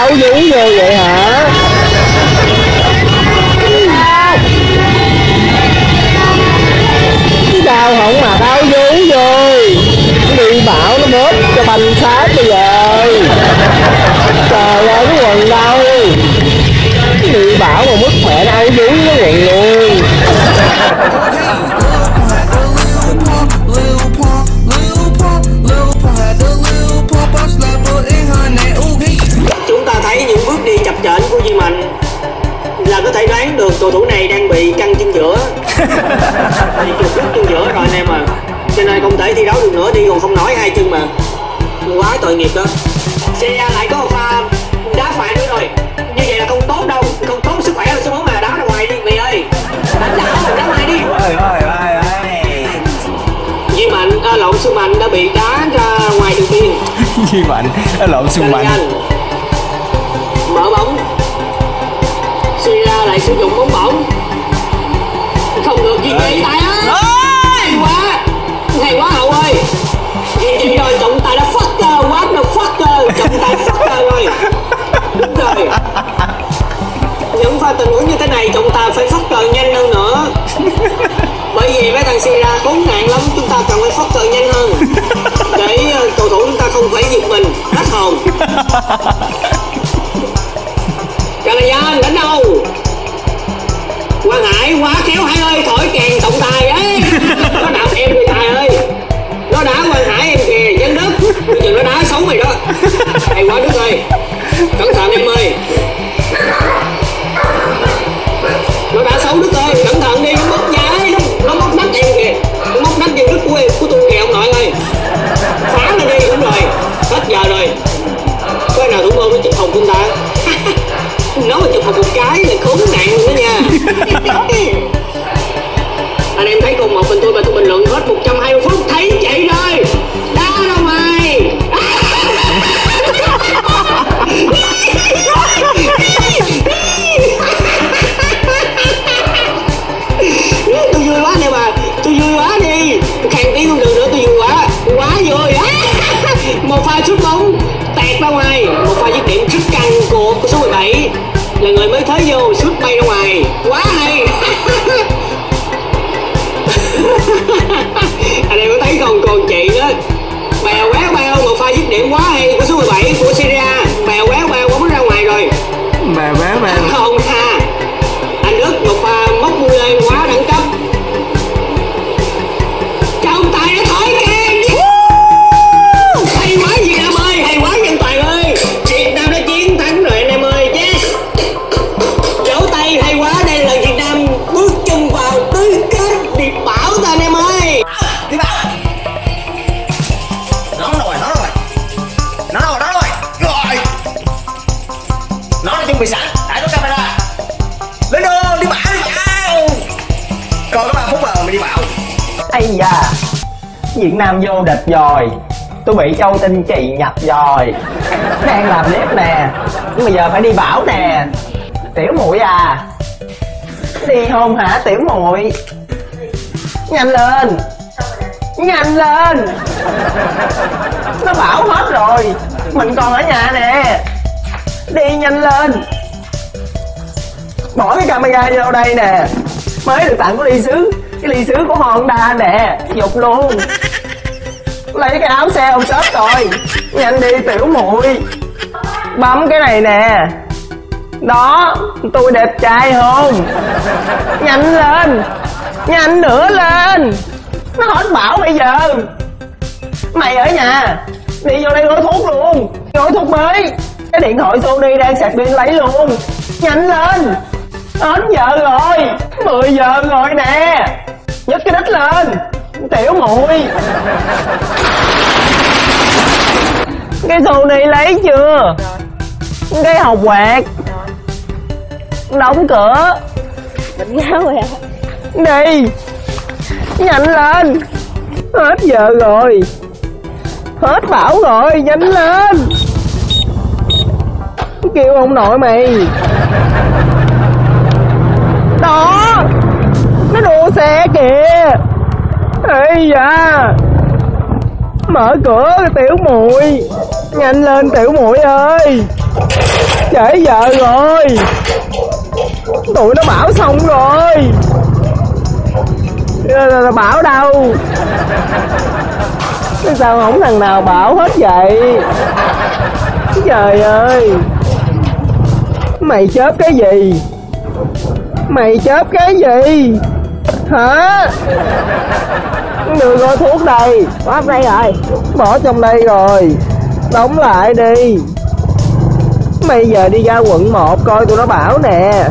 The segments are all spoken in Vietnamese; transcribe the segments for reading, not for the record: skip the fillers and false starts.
áo vú vô vậy hả? Sao không mặc áo vú vô? Đi bảo nó bóp cho banh sát bây giờ. Trời ơi cái quần đâu? Đi bảo mà mất mẹ áo vú cái quần luôn. Chúng ta thấy những bước đi chập chờn của Duy Mạnh là có thể đoán được cầu thủ này đang bị căng chân giữa. Bị trục đứt chân giữa rồi anh em à, cho nên không thể thi đấu được nữa, đi còn không nói hai chân mà, quá tội nghiệp đó. Serie A lại có một pha đá phải nữa rồi, như vậy là không tốt đâu, không tốt sức khỏe là số 4 mà đá ra ngoài đi mày ơi, đá ngoài đi. Duy Mạnh lộn Xuân Mạnh đã bị đá ra ngoài đường biên. Duy Mạnh lộn Xuân Mạnh. Mở bóng, Serie A lại sử dụng bóng bổng, không được Duy Mạnh tay á, hay quá Hậu ơi. Vậy rồi trọng tài đã fucker, what the fucker, trọng tài fucker rồi. Đúng rồi, những pha tình huống như thế này trọng tài phải fucker nhanh hơn nữa, bởi vì mấy thằng Serie A khốn nạn lắm, chúng ta cần phải fucker nhanh hơn để cầu thủ chúng ta không phải giật mình hết hồn. Calayan đánh đâu? Quang Hải quá khéo Hải ơi, thổi kèn trọng tài ấy. Nó đạp em người tài ơi, nó đá Quang Hải em kìa, Văn Đức. Bây giờ nó đá xấu mày đó. Hay quá Đức ơi, cẩn thận em ơi. Nó đá xấu Đức ơi, cẩn thận đi, nó mất giá, nó móc nách em kìa, nó móc nách Văn Đức của tôi kìa ông nội ơi. Phá nó đi, đúng rồi, hết giờ rồi. Có ai nào thủ môn nó chụp hồng không ta? Nó mà chụp hồng một cái là khốn nạn luôn đó nha. Anh em thấy cùng một mình tôi và tôi bình luận hết 120 phút thấy vậy rồi. Đá đâu mày? Tôi vui quá nè bà, tôi vui quá đi, khang tiếng không được nữa, tôi vui quá, quá vui. Một pha sút bóng tẹt ra ngoài, một pha dứt điểm rất căng của số 17 là người mới thấy vô, sút bay ra ngoài, quá hay. Anh em có thấy không, còn chị đó bèo béo một pha dứt điểm quá hay của số 17 của Serie A, bèo béo bóng ra ngoài rồi, bèo béo không ha. Anh Đức một pha móc mui lên quá đẳng cấp, trọng tài đã thổi kèn. Hay quá Việt Nam ơi, hay quá nhân tài ơi, Việt Nam đã chiến thắng rồi anh em ơi. Yes, vỗ tay, hay quá, đây là Việt Nam bước chân vào tứ kết điệp bảo ta anh em ơi. Đi bảo. Nó rồi. Nó đã chuẩn bị sẵn, đã có camera. Lên đường, đi bảo. Còn có 3 phút mà mình đi bảo. Ây da, Việt Nam vô địch rồi, tôi bị Châu Tinh Trì nhập rồi. Đang làm clip nè, nhưng mà giờ phải đi bảo nè. Tiểu muội à, đi không hả tiểu muội? Nhanh lên, nhanh lên. Nó bảo hết rồi, mình còn ở nhà nè. Đi nhanh lên. Bỏ cái camera vô đây nè, mới được tặng cái ly sứ, cái ly sứ của Honda nè, dục luôn. Lấy cái áo xe ông shop rồi, nhanh đi tiểu muội. Bấm cái này nè. Đó, tôi đẹp trai không? Nhanh lên, nhanh nữa lên. Nó hết bảo bây giờ. Mày ở nhà, đi vô đây gói thuốc luôn, gói thuốc mới. Cái điện thoại Sony đang sạc pin lấy luôn. Nhanh lên, hết giờ rồi, 10 giờ rồi nè. Nhấc cái đít lên, tiểu muội. Cái Sony lấy chưa? Cái hộp quẹt đóng cửa. Bệnh ngáo rồi à. Đi, nhanh lên, hết giờ rồi, hết bảo rồi, nhanh lên. Kêu ông nội mày. Đó, nó đua xe kìa. Ây da, mở cửa tiểu muội, nhanh lên tiểu muội ơi. Trễ giờ rồi. Tụi nó bảo xong rồi. Bảo đâu? Sao không thằng nào bảo hết vậy? Trời ơi. Mày chớp cái gì? Mày chớp cái gì? Hả? Đưa gói thuốc đây. Bỏ đây rồi. Bỏ trong đây rồi. Đóng lại đi. Bây giờ đi ra quận 1 coi tụi nó bảo nè.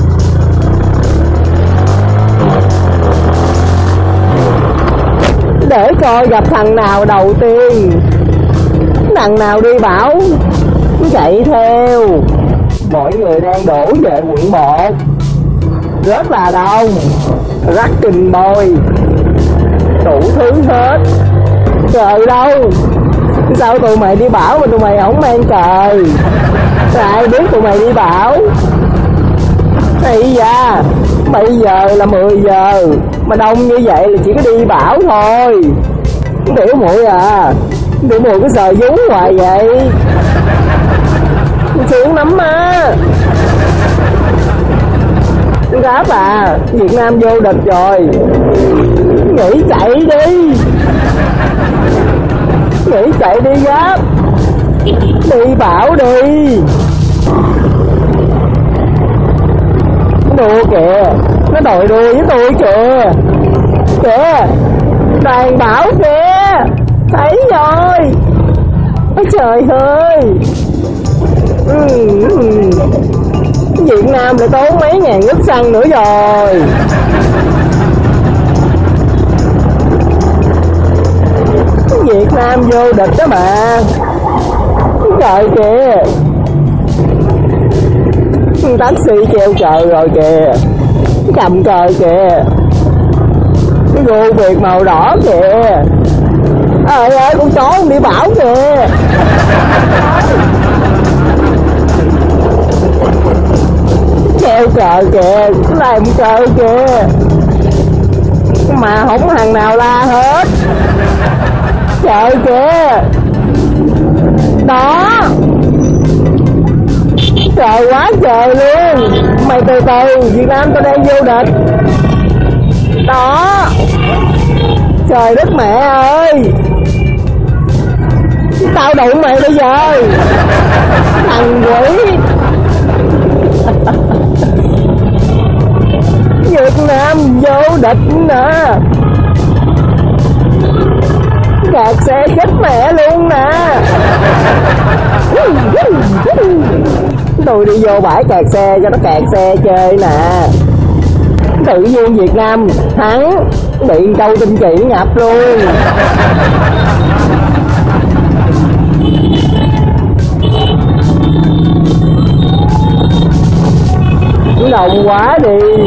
Để coi gặp thằng nào đầu tiên. Thằng nào đi bảo chạy theo. Mọi người đang đổ về quận 1. Rất là đông. Racking boy. Đủ thứ hết. Cờ đâu? Sao tụi mày đi bảo mà tụi mày không mang cờ? Ai biết tụi mày đi bảo? Ây da, bây giờ là 10 giờ mà đông như vậy là chỉ có đi bảo thôi. Tiểu muội à, tiểu muội cứ sờ vú hoài vậy. Sướng lắm á. Gáp à, Việt Nam vô địch rồi. Nghỉ chạy đi. Nghỉ chạy đi Gáp. Đi bảo đi. Đùa kìa. Nó đòi đùa với tôi kìa. Kìa. Đoàn bảo kìa. Thấy rồi. Ôi trời ơi. Việt Nam lại tốn mấy ngàn lít xăng nữa rồi. Việt Nam vô địch đó mà. Trời kìa. Taxi treo cờ rồi kìa. Cầm cờ kìa. Cái gô Việt màu đỏ kìa. Ơi ơi, con chó con đi bảo kìa. Treo cờ kìa. Làm cờ kìa. Mà không thằng nào la hết. Trời kìa. Đó. Trời quá trời luôn. Mày từ từ, Việt Nam tao đang vô địch. Đó. Trời đất mẹ ơi. Tao đụng mày bây giờ. Thằng quỷ. Việt Nam vô địch nè. Kẹt xe chết mẹ luôn nè. Tôi đi vô bãi kẹt xe cho nó kẹt xe chơi nè. Tự nhiên Việt Nam thắng. Bị câu tinh chỉ ngập luôn. Đồng quá đi.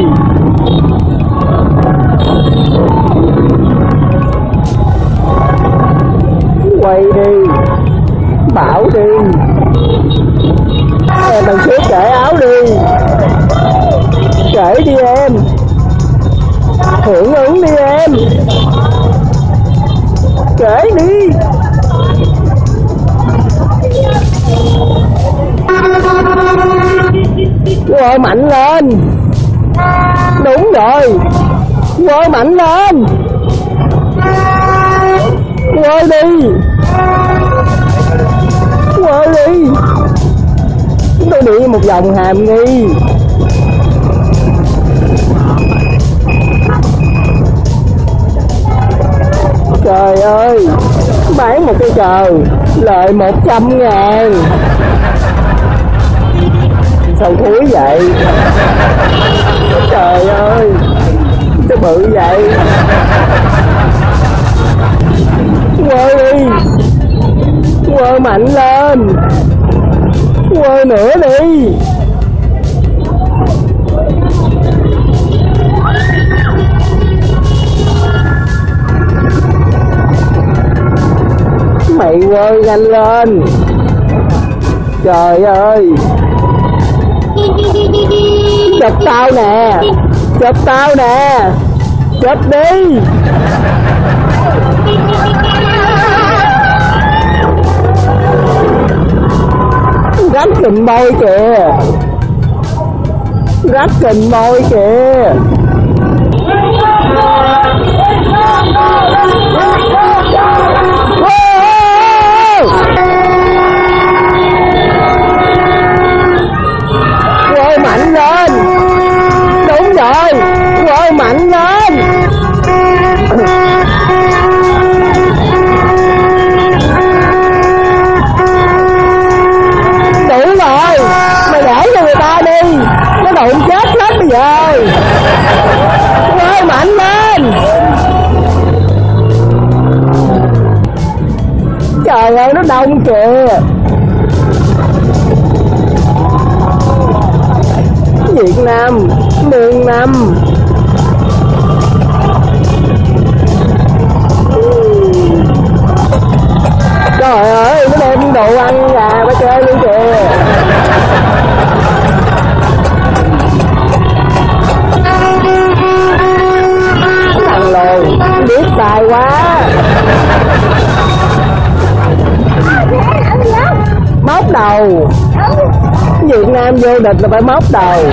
Quay đi. Bảo đi. Em đằng trước cởi áo đi. Cởi đi em. Hưởng ứng đi em. Cởi đi. Quơ mạnh lên. Đúng rồi. Quơ mạnh lên. Quơ đi. Quơ đi. Tôi đi một vòng hàm nghi. Trời ơi. Bán một cây cờ lợi 100.000. Sao thúi vậy? Trời ơi. Sao bự vậy? Quơ đi. Quơ mạnh lên. Quơ nữa đi. Mày quơ nhanh lên. Trời ơi. Chụp tao nè. Chụp tao nè. Chụp đi. Dragon Boy kìa. Dragon Boy kìa. Quơ mạnh lên. Đúng rồi, quơ mạnh lên. Đủ rồi, mày để cho người ta đi. Nó đụng chết hết bây giờ. Quơ mạnh lên. Trời ơi, nó đông kìa. Việt Nam, miền Nam. Trời ơi, nó đem đồ ăn gà nó chơi luôn kìa. Thằng lùn, biết tài quá. Móc đầu. Việt Nam vô địch là phải móc đầu.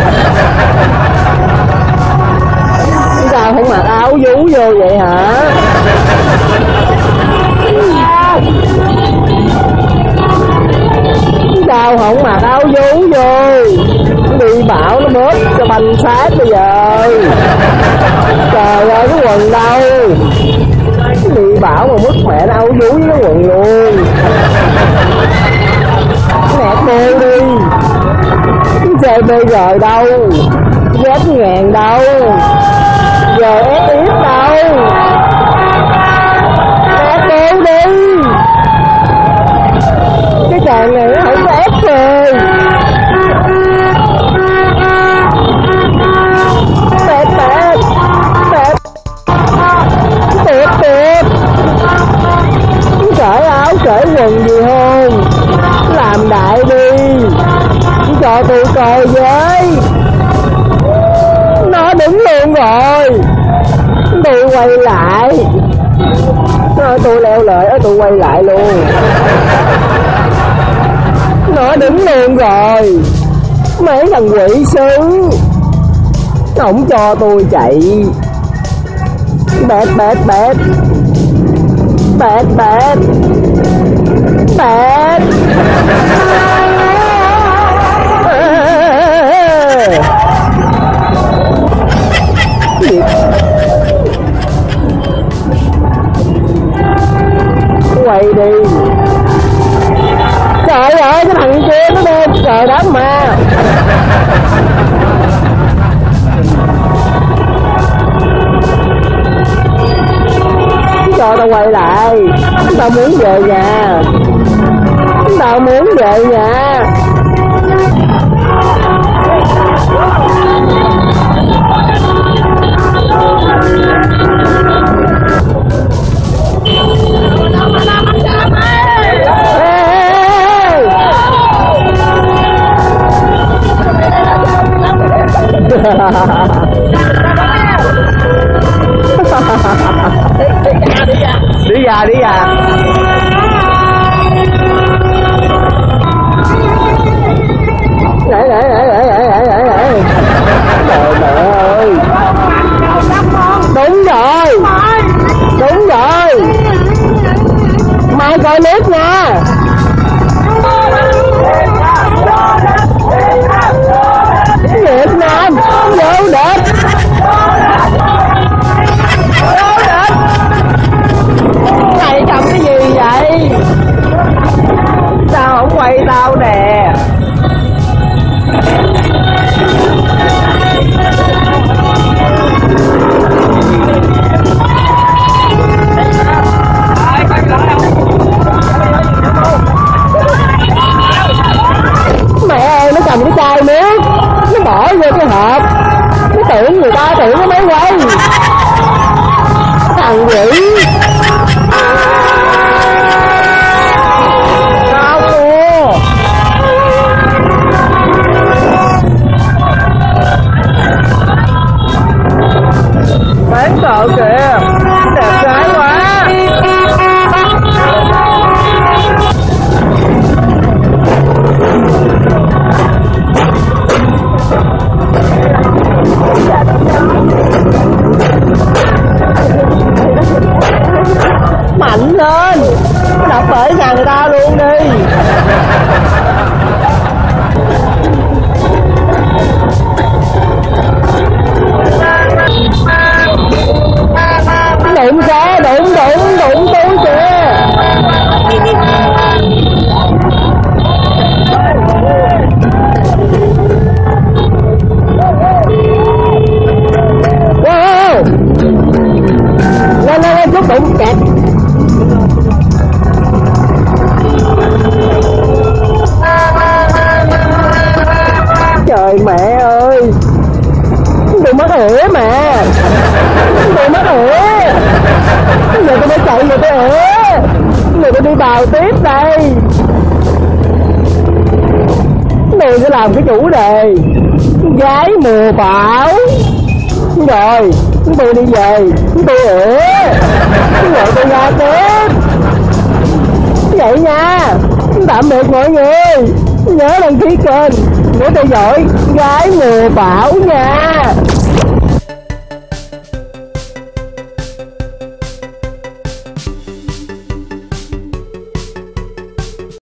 Sao không mặc áo vú vô vậy hả? Sao không mặc áo vú vô? Đi bảo nó bóp cho banh sát bây giờ. Trời ơi, cái quần đâu? Đi bảo mà mất mẹ nó áo vú với cái quần luôn. Nẹt bê đi. CBR đâu? Z1000 đâu? GSX đâu? Nẹt bê đi. Cái tràng này nó không có ép rồi. Tẹt tẹt. Tẹt. Tẹt tẹt. Cởi áo cởi quần gì không? Làm đại đi. Cho tôi coi với. Nó đứng luôn rồi. Tôi quay lại. Nó tôi leo lợi, tôi quay lại luôn. Nó đứng luôn rồi. Mấy thằng quỷ sứ không cho tôi chạy. Bẹt bẹt bẹt. Bẹt bẹt. Bẹt. Quay đi. Trời ơi, cái thằng kia nó đem trời đám ma. Cho tao quay lại. Tao muốn về nhà. Tao muốn về nhà. Đi ra. Trời mẹ ơi. Đúng rồi. Mai coi nước nha. Việt Nam vô địch. Này cầm Trời mẹ ơi, tôi mất ỉa mà, tôi mất ỉa. Giờ tôi phải chạy về tôi ỉa, giờ tôi đi bào tiếp đây. Tôi sẽ làm cái chủ đề gái mùa bão. Rồi chúng tôi đi về, chúng tôi ỉa, rồi tôi ra tiếp. Vậy nha, tạm biệt mọi người. Nhớ đăng ký kênh để theo dõi gái mùa bão nha.